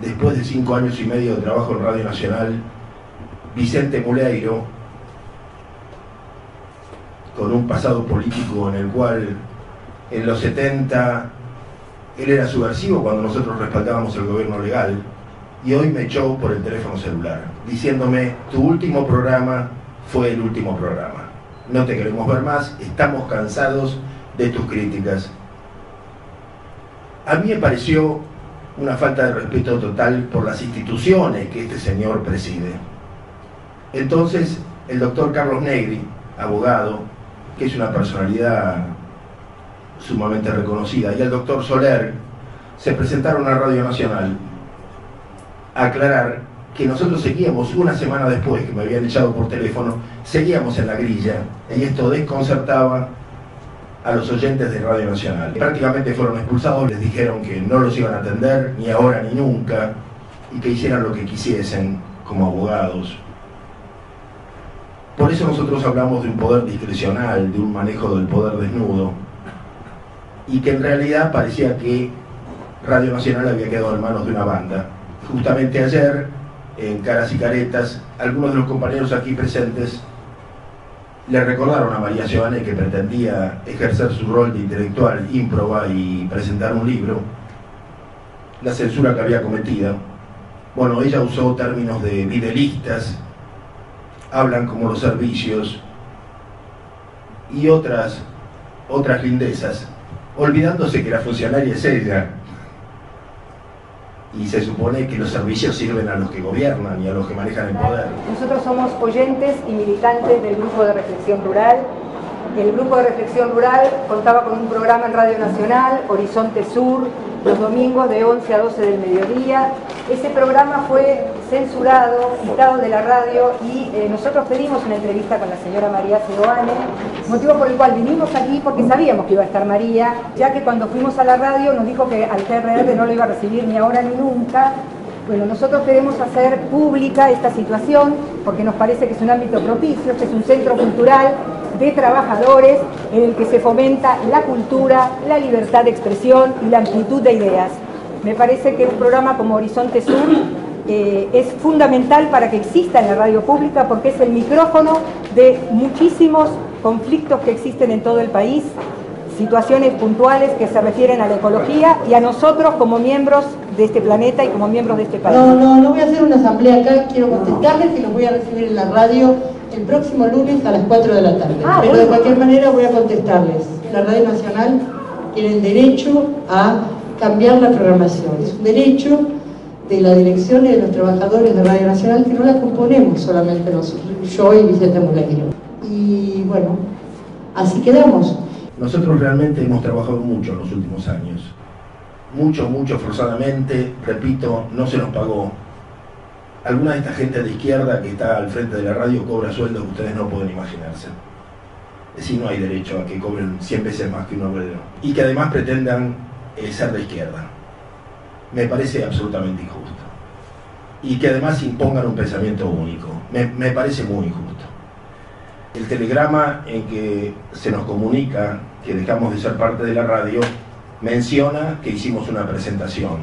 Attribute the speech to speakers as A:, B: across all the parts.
A: después de 5 años y medio de trabajo en Radio Nacional, Vicente Muleiro, con un pasado político en el cual en los 70 él era subversivo cuando nosotros respaldábamos el gobierno legal, y hoy me echó por el teléfono celular, diciéndome: tu último programa fue el último programa, no te queremos ver más, estamos cansados de tus críticas. A mí me pareció una falta de respeto total por las instituciones que este señor preside. Entonces, el doctor Carlos Negri, abogado, que es una personalidad sumamente reconocida, y el doctor Soler se presentaron a Radio Nacional a aclarar que nosotros seguíamos, una semana después que me habían echado por teléfono, seguíamos en la grilla, y esto desconcertaba a los oyentes de Radio Nacional. Prácticamente fueron expulsados, les dijeron que no los iban a atender, ni ahora ni nunca, y que hicieran lo que quisiesen como abogados. Por eso nosotros hablamos de un poder discrecional, de un manejo del poder desnudo, y que en realidad parecía que Radio Nacional había quedado en manos de una banda. Justamente ayer, en Caras y Caretas, algunos de los compañeros aquí presentes le recordaron a María Giovanni, que pretendía ejercer su rol de intelectual ímproba y presentar un libro, la censura que había cometido. Bueno, ella usó términos de videlistas, hablan como los servicios y otras lindezas, olvidándose que la funcionaria es ella, y se supone que los servicios sirven a los que gobiernan y a los que manejan el poder.
B: Nosotros somos oyentes y militantes del Grupo de Reflexión Rural. El Grupo de Reflexión Rural contaba con un programa en Radio Nacional, Horizonte Sur, los domingos de 11 a 12 del mediodía. Ese programa fue censurado, quitado de la radio, y nosotros pedimos una entrevista con la señora María Seoane, motivo por el cual vinimos aquí porque sabíamos que iba a estar María, ya que cuando fuimos a la radio nos dijo que al TRR no lo iba a recibir ni ahora ni nunca. Bueno, nosotros queremos hacer pública esta situación porque nos parece que es un ámbito propicio, este es un centro cultural de trabajadores en el que se fomenta la cultura, la libertad de expresión y la amplitud de ideas. Me parece que un programa como Horizonte Sur es fundamental para que exista en la radio pública, porque es el micrófono de muchísimos conflictos que existen en todo el país, situaciones puntuales que se refieren a la ecología y a nosotros como miembros de este planeta y como miembros de este país.
C: No voy a hacer una asamblea acá, quiero contestarles y los voy a recibir en la radio el próximo lunes a las 4 de la tarde. Pero de cualquier manera voy a contestarles. La Radio Nacional tiene el derecho a cambiar la programación. Es un derecho de la dirección y de los trabajadores de Radio Nacional, que no la componemos solamente nosotros, yo y Vicente Muleiro. Y bueno, así quedamos.
A: Nosotros realmente hemos trabajado mucho en los últimos años. Mucho forzadamente, repito, no se nos pagó. Alguna de esta gente de izquierda que está al frente de la radio cobra sueldos que ustedes no pueden imaginarse. Es decir, no hay derecho a que cobren 100 veces más que un obrero. Y que además pretendan ser de izquierda. Me parece absolutamente injusto. Y que además impongan un pensamiento único. Me parece muy injusto. El telegrama en que se nos comunica que dejamos de ser parte de la radio menciona que hicimos una presentación.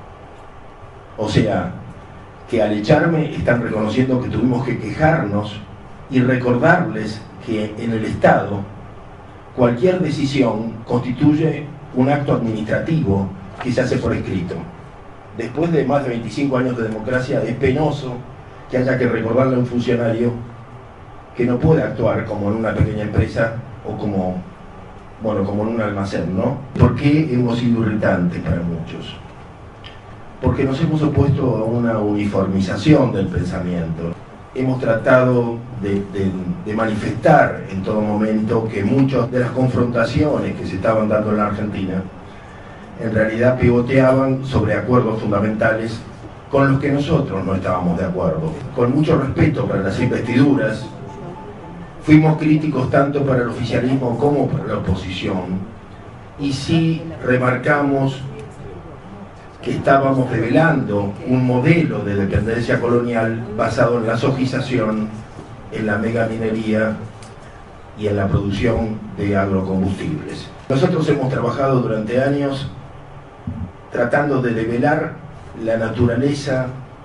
A: O sea, que al echarme están reconociendo que tuvimos que quejarnos y recordarles que en el Estado cualquier decisión constituye un acto administrativo que se hace por escrito. Después de más de 25 años de democracia es penoso que haya que recordarle a un funcionario que no puede actuar como en una pequeña empresa o como en un almacén, ¿no? ¿Por qué hemos sido irritantes para muchos? Porque nos hemos opuesto a una uniformización del pensamiento. Hemos tratado de manifestar en todo momento que muchas de las confrontaciones que se estaban dando en la Argentina en realidad pivoteaban sobre acuerdos fundamentales con los que nosotros no estábamos de acuerdo. Con mucho respeto para las investiduras, fuimos críticos tanto para el oficialismo como para la oposición, y sí remarcamos que estábamos revelando un modelo de dependencia colonial basado en la sojización, en la megaminería y en la producción de agrocombustibles. Nosotros hemos trabajado durante años tratando de develar la naturaleza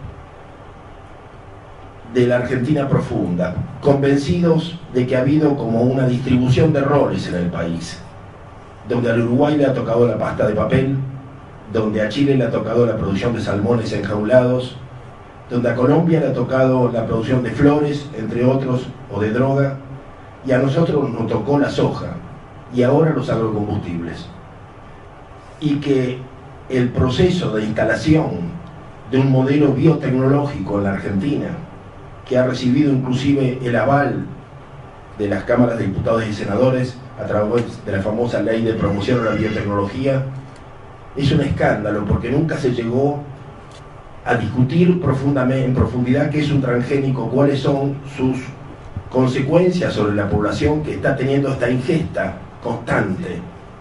A: de la Argentina profunda, convencidos de que ha habido como una distribución de roles en el país, donde al Uruguay le ha tocado la pasta de papel, donde a Chile le ha tocado la producción de salmones enjaulados, donde a Colombia le ha tocado la producción de flores, entre otros, o de droga, y a nosotros nos tocó la soja, y ahora los agrocombustibles. Y que el proceso de instalación de un modelo biotecnológico en la Argentina, que ha recibido inclusive el aval de las cámaras de diputados y senadores a través de la famosa ley de promoción de la biotecnología, es un escándalo porque nunca se llegó a discutir en profundidad qué es un transgénico, cuáles son sus consecuencias sobre la población que está teniendo esta ingesta constante.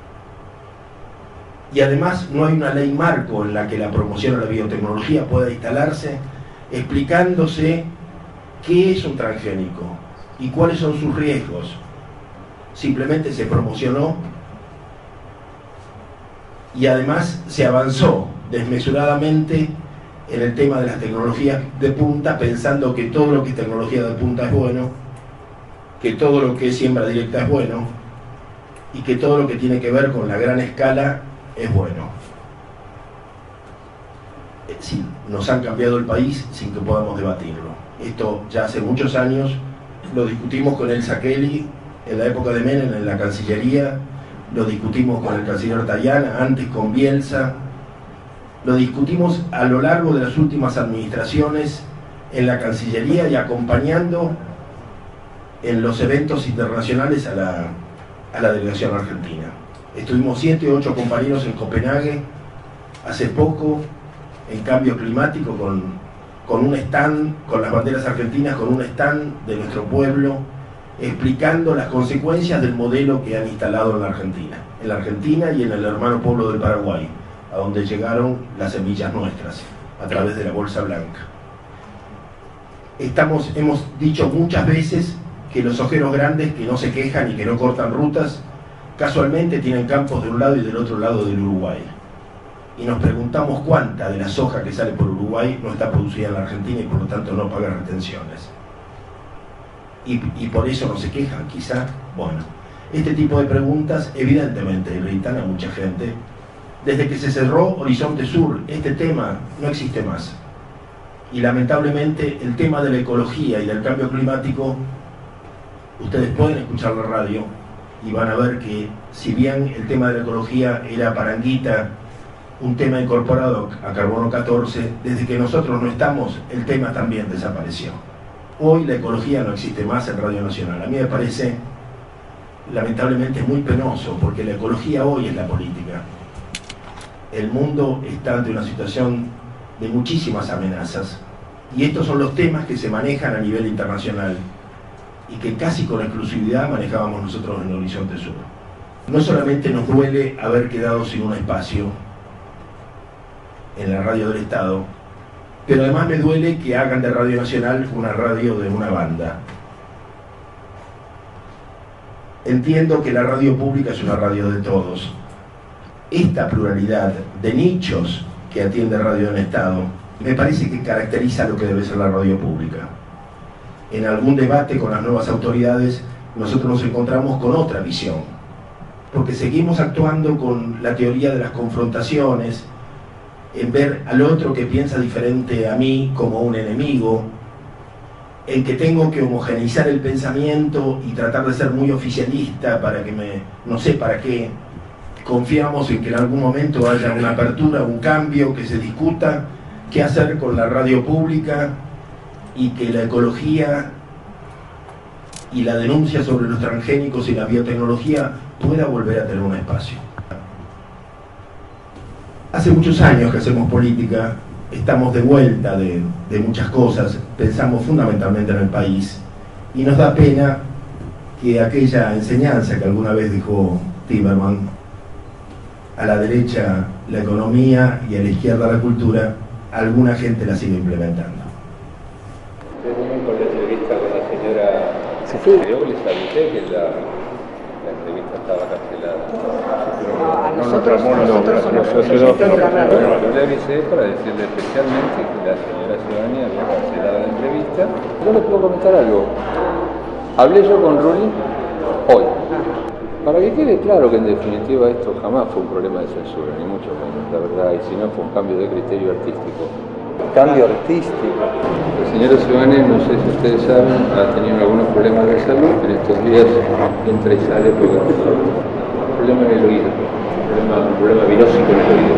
A: Y además no hay una ley marco en la que la promoción de la biotecnología pueda instalarse explicándose qué es un transgénico y cuáles son sus riesgos. Simplemente se promocionó y además se avanzó desmesuradamente en el tema de las tecnologías de punta, pensando que todo lo que es tecnología de punta es bueno, que todo lo que es siembra directa es bueno y que todo lo que tiene que ver con la gran escala es bueno. Sí, nos han cambiado el país sin que podamos debatirlo. Esto ya hace muchos años lo discutimos con Elsa Kelly en la época de Menem en la Cancillería, lo discutimos con el canciller Tajana, antes con Bielsa, lo discutimos a lo largo de las últimas administraciones en la Cancillería y acompañando en los eventos internacionales a la delegación argentina. Estuvimos 7 o 8 compañeros en Copenhague hace poco, en cambio climático, con un stand, con las banderas argentinas, con un stand de nuestro pueblo, explicando las consecuencias del modelo que han instalado en la Argentina y en el hermano pueblo del Paraguay, a donde llegaron las semillas nuestras, a través de la Bolsa Blanca. Hemos dicho muchas veces que los sojeros grandes que no se quejan y que no cortan rutas, casualmente tienen campos de un lado y del otro lado del Uruguay. Y nos preguntamos cuánta de la soja que sale por Uruguay no está producida en la Argentina y por lo tanto no paga retenciones. Y por eso no se quejan, quizá. Bueno, este tipo de preguntas evidentemente irritan a mucha gente. Desde que se cerró Horizonte Sur, este tema no existe más. Y lamentablemente el tema de la ecología y del cambio climático, ustedes pueden escuchar la radio y van a ver que si bien el tema de la ecología era para Anguita un tema incorporado a Carbono 14, desde que nosotros no estamos, el tema también desapareció. Hoy la ecología no existe más en Radio Nacional. A mí me parece, lamentablemente, muy penoso, porque la ecología hoy es la política. El mundo está ante una situación de muchísimas amenazas, y estos son los temas que se manejan a nivel internacional, y que casi con exclusividad manejábamos nosotros en Horizonte Sur. No solamente nos duele haber quedado sin un espacio en la radio del Estado, pero además me duele que hagan de Radio Nacional una radio de una banda. Entiendo que la radio pública es una radio de todos. Esta pluralidad de nichos que atiende Radio del Estado me parece que caracteriza lo que debe ser la radio pública. En algún debate con las nuevas autoridades nosotros nos encontramos con otra visión, porque seguimos actuando con la teoría de las confrontaciones, en ver al otro que piensa diferente a mí como un enemigo, en que tengo que homogeneizar el pensamiento y tratar de ser muy oficialista para que no sé para qué. Confiamos en que en algún momento haya una apertura, un cambio, que se discuta qué hacer con la radio pública y que la ecología y la denuncia sobre los transgénicos y la biotecnología pueda volver a tener un espacio. Hace muchos años que hacemos política, estamos de vuelta de muchas cosas, pensamos fundamentalmente en el país y nos da pena que aquella enseñanza que alguna vez dejó Timerman, a la derecha la economía y a la izquierda la cultura, alguna gente la sigue implementando.
D: Con la entrevista con la señora Sofía, les avisé que la entrevista estaba cancelada.
B: Nosotros somos la radio.
D: Yo le avisé para decirle especialmente que la señora Ciudadania había cancelado la entrevista. Yo le puedo comentar algo. Hablé yo con Rulli hoy. Para que quede claro que en definitiva esto jamás fue un problema de censura, ni mucho menos, la verdad, y si no fue un cambio de criterio artístico.
E: Cambio artístico.
D: La señora Ciudadania, no sé si ustedes saben, ha tenido algunos problemas de salud, en estos días entra y sale porque problema en el oído, un problema virósico en el oído.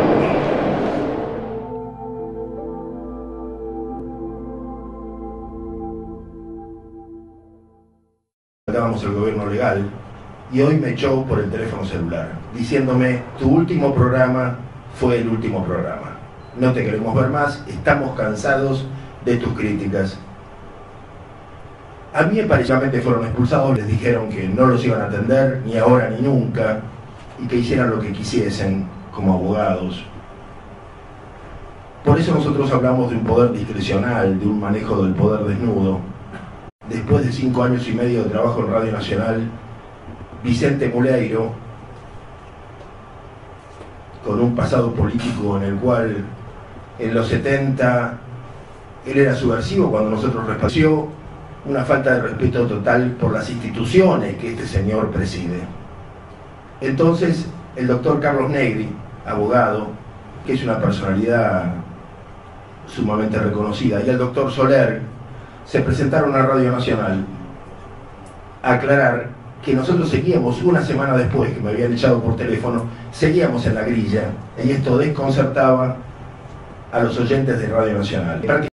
A: Estábamos el gobierno legal y hoy me echó por el teléfono celular diciéndome: tu último programa fue el último programa, no te queremos ver más, estamos cansados de tus críticas. A mí aparentemente fueron expulsados, les dijeron que no los iban a atender ni ahora ni nunca y que hicieran lo que quisiesen como abogados. Por eso nosotros hablamos de un poder discrecional, de un manejo del poder desnudo. Después de 5 años y medio de trabajo en Radio Nacional, Vicente Muleiro, con un pasado político en el cual en los 70 él era subversivo cuando nosotros respaldamos, una falta de respeto total por las instituciones que este señor preside. Entonces el doctor Carlos Negri, abogado, que es una personalidad sumamente reconocida, y el doctor Soler se presentaron a Radio Nacional a aclarar que nosotros seguíamos, una semana después que me habían echado por teléfono, seguíamos en la grilla, y esto desconcertaba a los oyentes de Radio Nacional.